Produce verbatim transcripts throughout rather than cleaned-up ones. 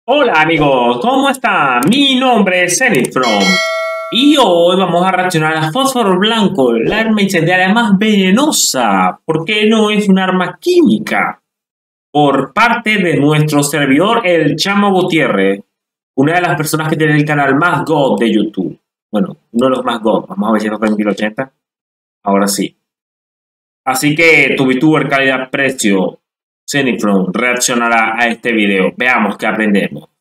Hola amigos, ¿cómo están? Mi nombre es Zenithfrom y hoy vamos a reaccionar a Fósforo Blanco, el arma incendiaria más venenosa, porque no es un arma química, por parte de nuestro servidor, el Chamo Gutiérrez, una de las personas que tiene el canal más God de YouTube. Bueno, uno de los más God, vamos a ver si nos permite el ochenta. Ahora sí. Así que tu VTuber calidad-precio Zenithfrom reaccionará a este video. Veamos qué aprendemos.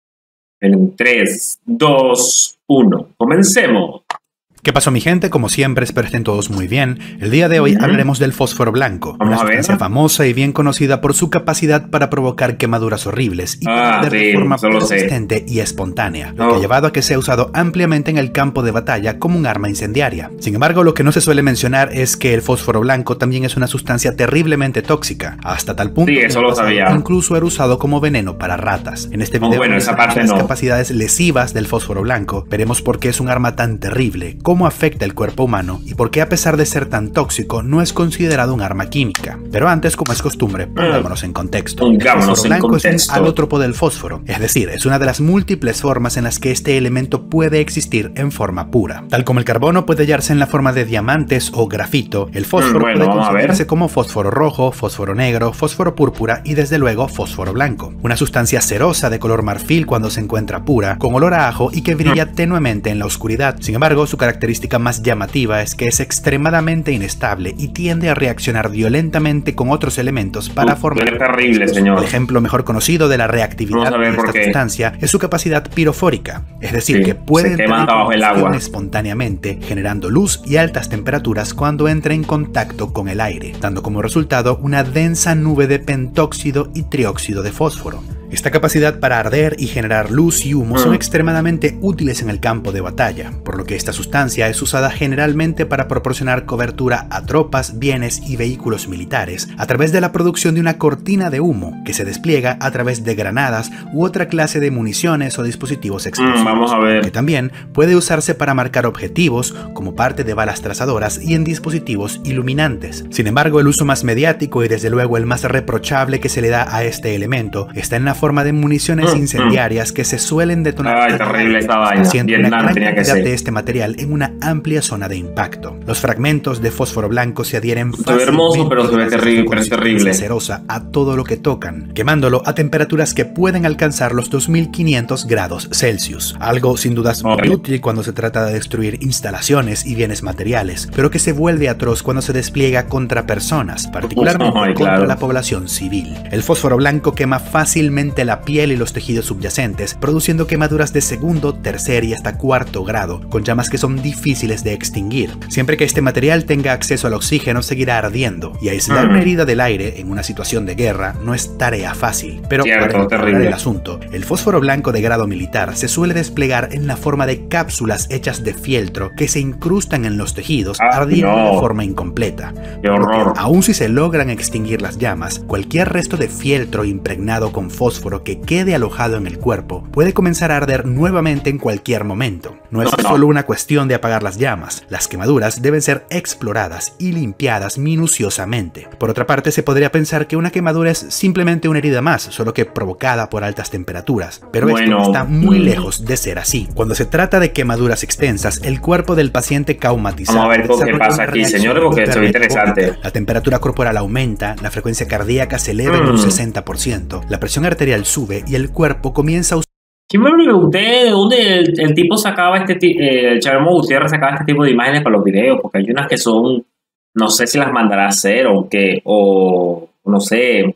En tres, dos, uno. ¡Comencemos! ¿Qué pasó, mi gente? Como siempre, espero estén todos muy bien. El día de hoy uh-huh. hablaremos del fósforo blanco, Vamos una a ver. sustancia famosa y bien conocida por su capacidad para provocar quemaduras horribles y ah, de sí, forma persistente sé. y espontánea, lo oh. que ha llevado a que sea usado ampliamente en el campo de batalla como un arma incendiaria. Sin embargo, lo que no se suele mencionar es que el fósforo blanco también es una sustancia terriblemente tóxica, hasta tal punto sí, que eso lo sabía. incluso era usado como veneno para ratas. En este video, oh, bueno, esa parte las no. capacidades lesivas del fósforo blanco, veremos por qué es un arma tan terrible, cómo afecta el cuerpo humano y por qué, a pesar de ser tan tóxico, no es considerado un arma química. Pero antes, como es costumbre, pongámonos en contexto. El fósforo blanco es un alótropo del fósforo, es decir, es una de las múltiples formas en las que este elemento puede existir en forma pura. Tal como el carbono puede hallarse en la forma de diamantes o grafito, el fósforo mm, bueno, puede considerarse como fósforo rojo, fósforo negro, fósforo púrpura y desde luego fósforo blanco. Una sustancia cerosa de color marfil cuando se encuentra pura, con olor a ajo y que brilla mm. tenuemente en la oscuridad. Sin embargo, su característica más llamativa es que es extremadamente inestable y tiende a reaccionar violentamente con otros elementos para uh, formar... Es terrible, señor. El ejemplo mejor conocido de la reactividad de esta qué. sustancia es su capacidad pirofórica, es decir, sí, que puede entrar bajo el agua espontáneamente, generando luz y altas temperaturas cuando entra en contacto con el aire, dando como resultado una densa nube de pentóxido y trióxido de fósforo. Esta capacidad para arder y generar luz y humo son extremadamente útiles en el campo de batalla, por lo que esta sustancia es usada generalmente para proporcionar cobertura a tropas, bienes y vehículos militares a través de la producción de una cortina de humo que se despliega a través de granadas u otra clase de municiones o dispositivos explosivos. Mm, vamos a ver. Que también puede usarse para marcar objetivos como parte de balas trazadoras y en dispositivos iluminantes. Sin embargo, el uso más mediático y desde luego el más reprochable que se le da a este elemento está en la forma de municiones incendiarias que se suelen detonar. Ay, terrible esta vaina. Haciendo una gran cantidad de este material en una amplia zona de impacto. Los fragmentos de fósforo blanco se adhieren se ve hermoso, pero se ve terrible, pero es terrible. Cerosa a todo lo que tocan, quemándolo a temperaturas que pueden alcanzar los dos mil quinientos grados Celsius. Algo sin dudas muy útil cuando se trata de destruir instalaciones y bienes materiales, pero que se vuelve atroz cuando se despliega contra personas, particularmente oh, contra claro. la población civil. El fósforo blanco quema fácilmente la piel y los tejidos subyacentes, produciendo quemaduras de segundo, tercer y hasta cuarto grado, con llamas que son difíciles de extinguir. Siempre que este material tenga acceso al oxígeno, seguirá ardiendo, y aislar mm. una herida del aire en una situación de guerra no es tarea fácil. Pero Cierto, para aclarar el asunto, el fósforo blanco de grado militar se suele desplegar en la forma de cápsulas hechas de fieltro que se incrustan en los tejidos, ah, ardiendo no. de forma incompleta. ¡Qué horror! Aun si se logran extinguir las llamas, cualquier resto de fieltro impregnado con fósforo que quede alojado en el cuerpo puede comenzar a arder nuevamente en cualquier momento. No es no, no. solo una cuestión de apagar las llamas, las quemaduras deben ser exploradas y limpiadas minuciosamente. Por otra parte, se podría pensar que una quemadura es simplemente una herida más, solo que provocada por altas temperaturas, pero bueno. esto está muy lejos de ser así. Cuando se trata de quemaduras extensas, el cuerpo del paciente caumatizado... Vamos a ver qué pasa aquí, señores, porque esto es interesante. La temperatura corporal aumenta, la frecuencia cardíaca se eleva mm. en un sesenta por ciento, la presión arterial sube y el cuerpo comienza a usar... Yo me pregunté de dónde el, el tipo sacaba este eh, el Chamo Gutiérrez sacaba este tipo de imágenes para los videos, porque hay unas que son, no sé si las mandará a hacer o que, o no sé,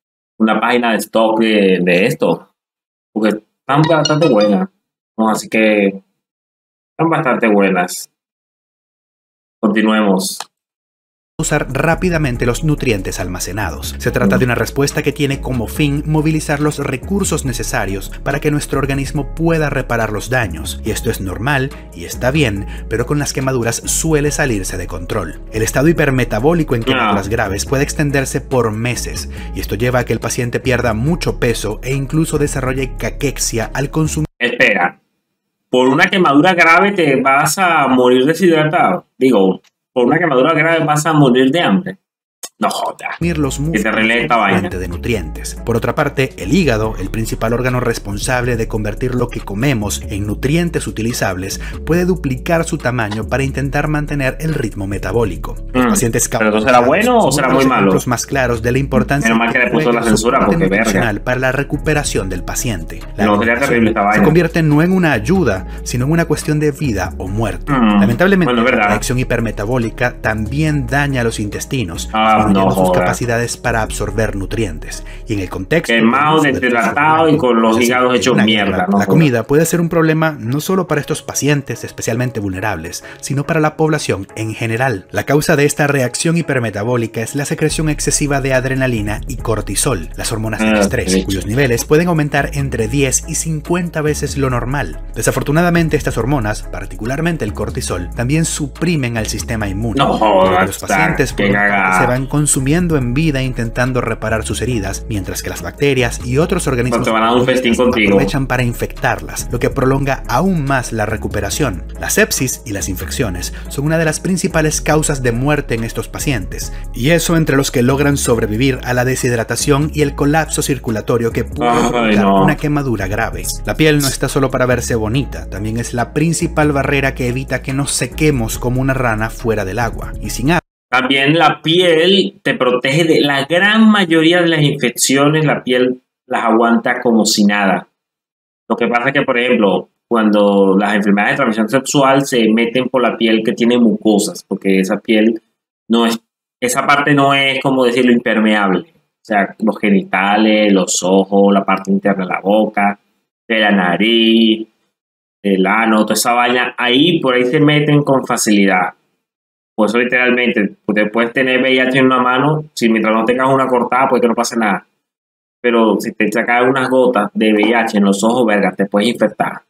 una página de stock de, de esto, porque están bastante buenas, ¿no? Así que están bastante buenas. Continuemos. Usar rápidamente los nutrientes almacenados. Se trata de una respuesta que tiene como fin movilizar los recursos necesarios para que nuestro organismo pueda reparar los daños, y esto es normal y está bien, pero con las quemaduras suele salirse de control. El estado hipermetabólico en quemaduras graves puede extenderse por meses, y esto lleva a que el paciente pierda mucho peso e incluso desarrolle caquexia al consumir. Espera, por una quemadura grave te vas a morir deshidratado. Digo, por una quemadura grave vas a morir de hambre. No joda. Los músculos como fuente de nutrientes. Por otra parte, el hígado, el principal órgano responsable de convertir lo que comemos en nutrientes utilizables, puede duplicar su tamaño para intentar mantener el ritmo metabólico. Los mm, pacientes ¿Pero eso será bueno o será muy malo? Los más claros de la importancia Menos mal que le puso la censura porque verga. Para la recuperación del paciente. La no, sería terrible esta vaina. Se convierte no en una ayuda, sino en una cuestión de vida o muerte. Mm, Lamentablemente, bueno, la reacción hipermetabólica también daña a los intestinos, ah, no, sus capacidades para absorber nutrientes. Y en el contexto quemado, deshidratado y con los hígados hechos mierda. ¿no? La comida puede ser un problema no solo para estos pacientes especialmente vulnerables, sino para la población en general. La causa de esta reacción hipermetabólica es la secreción excesiva de adrenalina y cortisol, las hormonas del estrés, ah, cuyos niveles pueden aumentar entre diez y cincuenta veces lo normal. Desafortunadamente, estas hormonas, particularmente el cortisol, también suprimen al sistema inmune. No jodas, los pacientes por se van consumiendo en vida intentando reparar sus heridas, mientras que las bacterias y otros organismos te van a dar un festín contigo. Aprovechan para infectarlas, lo que prolonga aún más la recuperación. La sepsis y las infecciones son una de las principales causas de muerte en estos pacientes, y eso entre los que logran sobrevivir a la deshidratación y el colapso circulatorio que puede provocar no. una quemadura grave. La piel no está solo para verse bonita, también es la principal barrera que evita que nos sequemos como una rana fuera del agua, y sin agua. También la piel te protege de la gran mayoría de las infecciones, la piel las aguanta como si nada. Lo que pasa es que, por ejemplo, cuando las enfermedades de transmisión sexual se meten por la piel que tiene mucosas, porque esa piel no es, esa parte no es, como decirlo, impermeable. O sea, los genitales, los ojos, la parte interna de la boca, de la nariz, el ano, toda esa vaina, ahí por ahí se meten con facilidad. Por eso literalmente, te puedes tener V I H en una mano, si mientras no tengas una cortada, pues que no pase nada. Pero si te sacas unas gotas de V I H en los ojos, verga, te puedes infectar.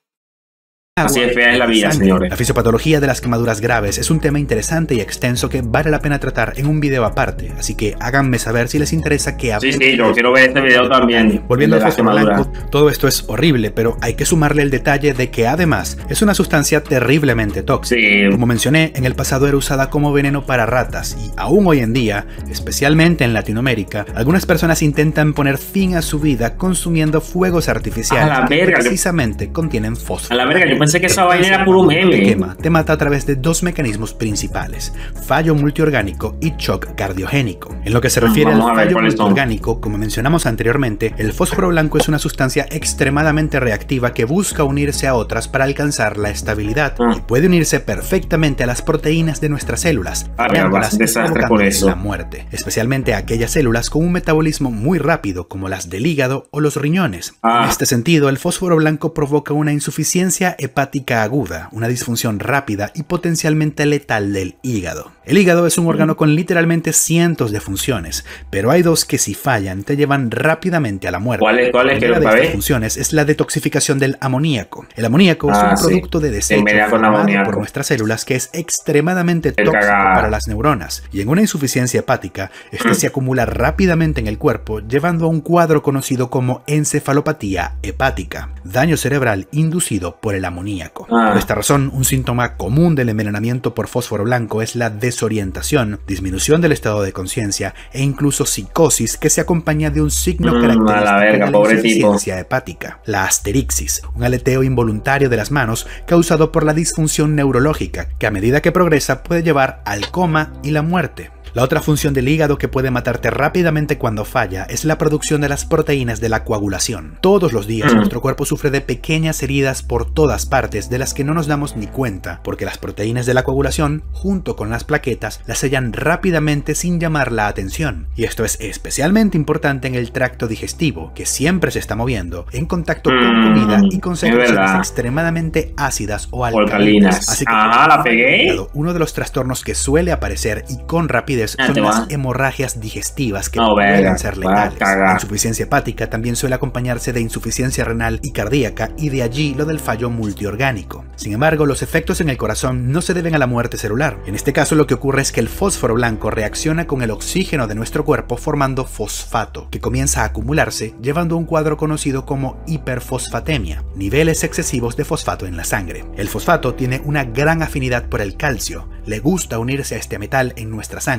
Así de fea es la vida, señores. La fisiopatología de las quemaduras graves es un tema interesante y extenso que vale la pena tratar en un video aparte, así que háganme saber si les interesa que hable. Sí, sí, yo quiero ver este video también. Volviendo al fósforo blanco, todo esto es horrible, pero hay que sumarle el detalle de que además es una sustancia terriblemente tóxica. Sí. Como mencioné, en el pasado era usada como veneno para ratas y aún hoy en día, especialmente en Latinoamérica, algunas personas intentan poner fin a su vida consumiendo fuegos artificiales a la verga, que precisamente yo... contienen fósforo. A la verga, yo pensé que esa vaina era puro meme. Te quema, te mata a través de dos mecanismos principales: fallo multiorgánico y shock cardiogénico. En lo que se refiere Vamos al ver, fallo multiorgánico, como mencionamos anteriormente, el fósforo blanco es una sustancia extremadamente reactiva que busca unirse a otras para alcanzar la estabilidad ah. y puede unirse perfectamente a las proteínas de nuestras células, cambiándolas y provocando la muerte, especialmente a aquellas células con un metabolismo muy rápido como las del hígado o los riñones. Ah. En este sentido, el fósforo blanco provoca una insuficiencia hepática aguda, una disfunción rápida y potencialmente letal del hígado. El hígado es un órgano con literalmente cientos de funciones, pero hay dos que si fallan te llevan rápidamente a la muerte. ¿Cuál es, cuál es que Una lo de estas funciones es la detoxificación del amoníaco. El amoníaco ah, es un producto sí. de desecho formado por nuestras células que es extremadamente tóxico para las neuronas, y en una insuficiencia hepática, este mm. se acumula rápidamente en el cuerpo, llevando a un cuadro conocido como encefalopatía hepática, daño cerebral inducido por el amoníaco. Ah. Por esta razón, un síntoma común del envenenamiento por fósforo blanco es la desorientación, disminución del estado de conciencia e incluso psicosis que se acompaña de un signo mm, característico la verga, de la pobre insuficiencia tipo. hepática, la asterixis, un aleteo involuntario de las manos causado por la disfunción neurológica que a medida que progresa puede llevar al coma y la muerte. La otra función del hígado que puede matarte rápidamente cuando falla es la producción de las proteínas de la coagulación. Todos los días mm. nuestro cuerpo sufre de pequeñas heridas por todas partes de las que no nos damos ni cuenta, porque las proteínas de la coagulación, junto con las plaquetas, las sellan rápidamente sin llamar la atención. Y esto es especialmente importante en el tracto digestivo, que siempre se está moviendo en contacto mm, con comida y con secreciones extremadamente ácidas o alcalinas. alcalinas. Así que ah, la pegué. Uno de los trastornos que suele aparecer y con rapidez son las hemorragias digestivas que no, pueden verga, ser letales. La insuficiencia hepática también suele acompañarse de insuficiencia renal y cardíaca, y de allí lo del fallo multiorgánico. Sin embargo, los efectos en el corazón no se deben a la muerte celular. En este caso, lo que ocurre es que el fósforo blanco reacciona con el oxígeno de nuestro cuerpo formando fosfato, que comienza a acumularse, llevando a un cuadro conocido como hiperfosfatemia, niveles excesivos de fosfato en la sangre. El fosfato tiene una gran afinidad por el calcio, le gusta unirse a este metal en nuestra sangre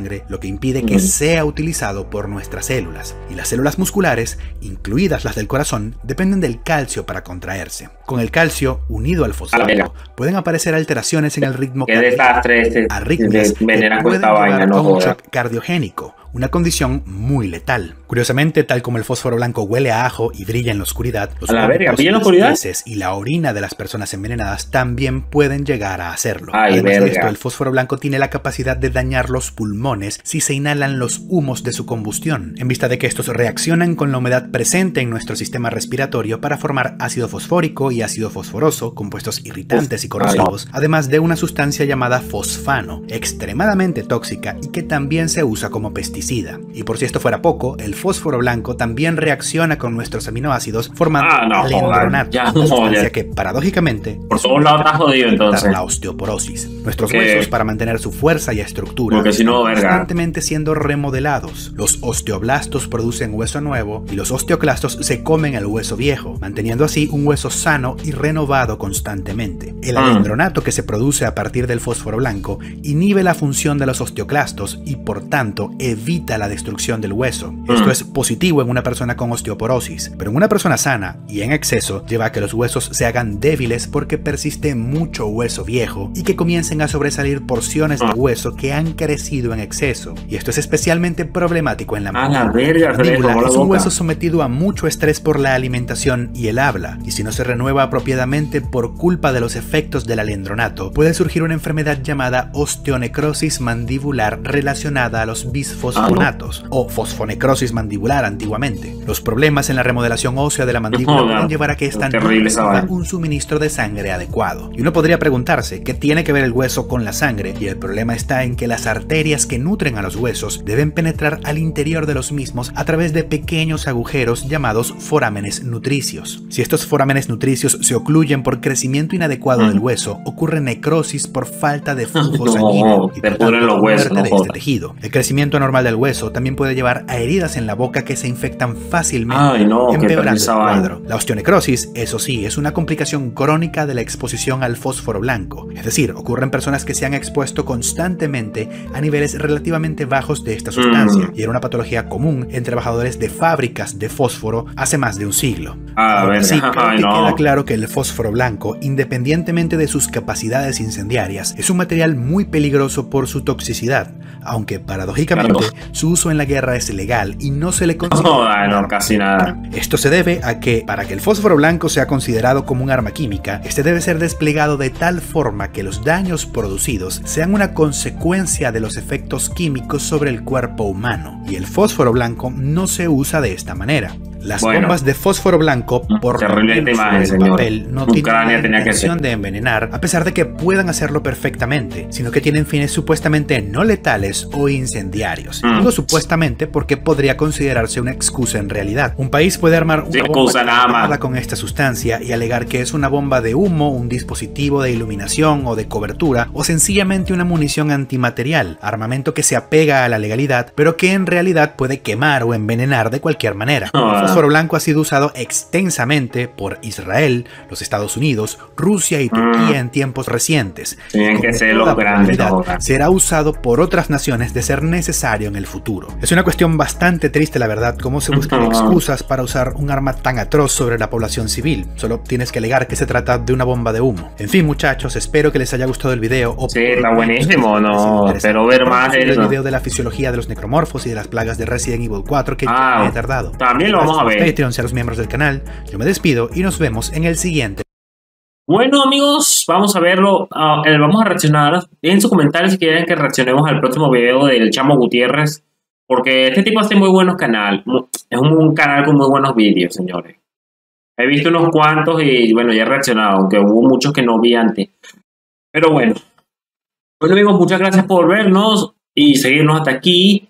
sangre, lo que impide que sea utilizado por nuestras células. Y las células musculares, incluidas las del corazón, dependen del calcio para contraerse. Con el calcio unido al fosfato, pueden aparecer alteraciones en el ritmo cardíaco, arritmias que pueden llevar a un shock cardiogénico, una condición muy letal. Curiosamente, tal como el fósforo blanco huele a ajo y brilla en la oscuridad, los vómitos, las heces y la orina de las personas envenenadas también pueden llegar a hacerlo. Ay, Además verga. de esto, el fósforo blanco tiene la capacidad de dañar los pulmones si se inhalan los humos de su combustión, en vista de que estos reaccionan con la humedad presente en nuestro sistema respiratorio para formar ácido fosfórico y ácido fosforoso, compuestos irritantes y corrosivos, además de una sustancia llamada fosfano, extremadamente tóxica y que también se usa como pesticida. Y por si esto fuera poco, el fósforo blanco también reacciona con nuestros aminoácidos formando ah, no, alendronato, ya, una sustancia ya. que paradójicamente por todos lados está jodido entonces. La osteoporosis. Nuestros ¿Qué? huesos, para mantener su fuerza y estructura, Porque si no, están verga. constantemente siendo remodelados. Los osteoblastos producen hueso nuevo y los osteoclastos se comen el hueso viejo, manteniendo así un hueso sano y renovado constantemente. El Mm. alendronato que se produce a partir del fósforo blanco inhibe la función de los osteoclastos y por tanto evita la destrucción del hueso. Mm. Esto es positivo en una persona con osteoporosis, pero en una persona sana y en exceso lleva a que los huesos se hagan débiles porque persiste mucho hueso viejo y que comiencen a sobresalir porciones de hueso que han crecido en exceso. Y esto es especialmente problemático en la A la mandíbula. verga, La se le mandíbula formó la es un boca. hueso sometido a mucho estrés por la alimentación y el habla, y si no se renueva apropiadamente por culpa de los efectos del alendronato, puede surgir una enfermedad llamada osteonecrosis mandibular relacionada a los bisfosfonatos, o fosfonecrosis mandibular antiguamente. Los problemas en la remodelación ósea de la mandíbula No, no, pueden llevar a que esta es no terrible esa reciba vaina. un suministro de sangre adecuado. Y uno podría preguntarse, ¿qué tiene que ver el hueso con la sangre? Y el problema está en que las arterias que nutren a los huesos deben penetrar al interior de los mismos a través de pequeños agujeros llamados forámenes nutricios. Si estos forámenes nutricios se ocluyen por crecimiento inadecuado del hueso, ocurre necrosis por falta de flujo No, sanguíneo y te por pudren tanto los huesos, muerte no de este jodas. tejido. El crecimiento anormal del hueso también puede llevar a heridas en la boca que se infectan fácilmente, Ay, no, qué empeorando el esa vaina. cuadro. La osteonecrosis, eso sí, es una complicación crónica de la exposición al fósforo blanco, es decir, ocurre en personas que se han expuesto constantemente a niveles relativamente bajos de esta sustancia, Mm. y era una patología común en trabajadores de fábricas de fósforo hace más de un siglo. A ver, Sí, creo ay, que no. queda claro que el fósforo blanco, independientemente de sus capacidades incendiarias, es un material muy peligroso por su toxicidad, aunque paradójicamente Claro. su uso en la guerra es legal y no se le considera No, un ay, no, arma casi química. nada. Esto se debe a que, para que el fósforo blanco sea considerado como un arma química, este debe ser desplegado de tal forma que los daños producidos sean una consecuencia de los efectos químicos sobre el cuerpo humano, y el fósforo blanco no se usa de esta manera. Las Bueno. bombas de fósforo blanco, por lo Terrible menos esta imagen, sobre el señor. papel, no Ucrania tienen la tenía que intención ser. de envenenar, a pesar de que puedan hacerlo perfectamente, sino que tienen fines supuestamente no letales o incendiarios. Mm. Digo supuestamente porque podría considerarse una excusa en realidad. Un país puede armar una Sí, bomba excusa nada más. cargada con esta sustancia y alegar que es una bomba de humo, un dispositivo de iluminación o de cobertura, o sencillamente una munición antimaterial, armamento que se apega a la legalidad, pero que en realidad puede quemar o envenenar de cualquier manera. Ah. El fósforo blanco ha sido usado extensamente por Israel, los Estados Unidos, Rusia y Turquía Mm. en tiempos recientes. Tienen Con que ser toda los grandes, probabilidad, no jodas. será usado por otras naciones de ser necesario en el futuro. Es una cuestión bastante triste, la verdad, cómo se buscan Ujú. excusas para usar un arma tan atroz sobre la población civil. Solo tienes que alegar que se trata de una bomba de humo. En fin, muchachos, espero que les haya gustado el video. O Sí, por está lo menos buenísimo, que les no, interese. espero ver Pronto más de subiré eso. el video de la fisiología de los necromorfos y de las plagas de Resident Evil cuatro que Ah, ya me he tardado. también lo vamos a Gracias ver. Patreon y a los miembros del canal. Yo me despido y nos vemos en el siguiente. Bueno, amigos, vamos a verlo. ah, eh, vamos a reaccionar. En sus comentarios si quieren que reaccionemos al próximo video del Chamo Gutiérrez. Porque este tipo hace muy buenos canales. Es un, un canal con muy buenos vídeos, señores. He visto unos cuantos y bueno, ya he reaccionado. Aunque hubo muchos que no vi antes. Pero bueno. Bueno, amigos, muchas gracias por vernos y seguirnos hasta aquí.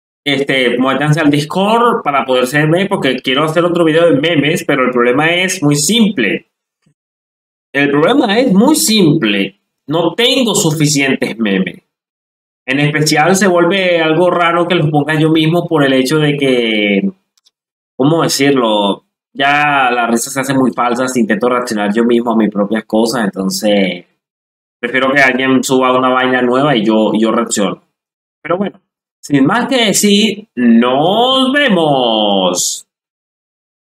Este, métanse al Discord para poderse ver. Porque quiero hacer otro video de memes. Pero el problema es muy simple. El problema es muy simple. No tengo suficientes memes. En especial se vuelve algo raro que los ponga yo mismo por el hecho de que, ¿cómo decirlo? Ya la risa se hace muy falsa si intento reaccionar yo mismo a mis propias cosas. Entonces, prefiero que alguien suba una vaina nueva y yo, y yo reacciono. Pero bueno, Sin más que decir, nos vemos.